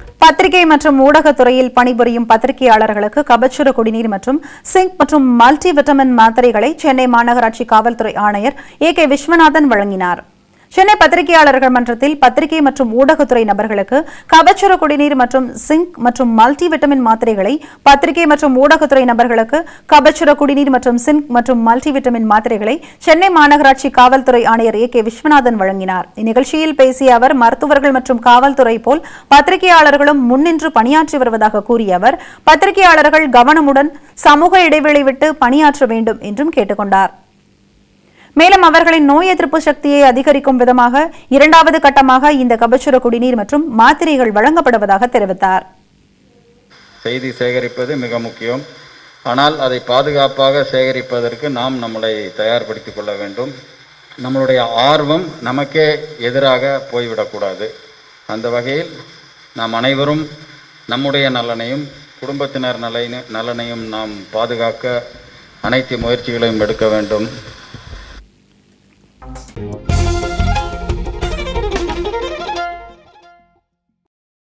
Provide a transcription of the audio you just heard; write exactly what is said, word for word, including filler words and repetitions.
பத்திரிகை மற்றும் ஊடகத்துறையில் பணிபுரியும் பத்திரிகையாளர்களுக்கு கபச்சுர குடிநீர் மற்றும் சிங்க் மற்றும் மல்டி விட்டமின் மாத்திரைகளை சென்னை மாநகராட்சி காவல்துறை ஆணையர் ஏ கே விஸ்வநாதன் வழங்கினார். சென்னை பத்திரிகையாளர்கள் மன்றத்தில் பத்திரிகை மற்றும் ஊடகத்துறை நபர்களுக்கு கபச்சுர குடிநீர் மற்றும் சிங்க் மற்றும் மல்டி விட்டமின் மாத்திரைகளை பத்திரிகை மற்றும் ஊடகத்துறை நபர்களுக்கு கபச்சுர குடிநீர் மற்றும் சிங்க் மற்றும் மல்டி விட்டமின் மாத்திரைகளை சென்னை மாநகராட்சி காவல்துறை ஆணையர் ஏ கே விஸ்வநாதன் வழங்கினார். இந்நிகழ்ச்சியில் பேசிய அவர், மருத்துவர்கள் மற்றும் காவல்துறை போல் பத்திரிகையாளர்களும் முன்னின்று பணியாற்றி வருவதாக கூறிய அவர், பத்திரிகையாளர்கள் கவனமுடன் சமூக இடைவெளி விட்டு பணியாற்ற வேண்டும் என்றும் கேட்டுக் கொண்டார். மேலும் அவர்களின் நோய் எதிர்ப்பு சக்தியை அதிகரிக்கும் விதமாக இரண்டாவது கட்டமாக இந்த கபச்சுர குடிநீர் மற்றும் மாத்திரைகள் வழங்கப்படுவதாக தெரிவித்தார். செய்தி சேகரிப்பது மிக முக்கியம். ஆனால் அதை பாதுகாப்பாக சேகரிப்பதற்கு நாம் நம்மளை தயார்படுத்திக் கொள்ள வேண்டும். நம்மளுடைய ஆர்வம் நமக்கே எதிராக போய்விடக்கூடாது. அந்த வகையில் நாம் அனைவரும் நம்முடைய நலனையும் குடும்பத்தினர் நலனையும் நாம் பாதுகாக்க அனைத்து முயற்சிகளையும் எடுக்க வேண்டும்.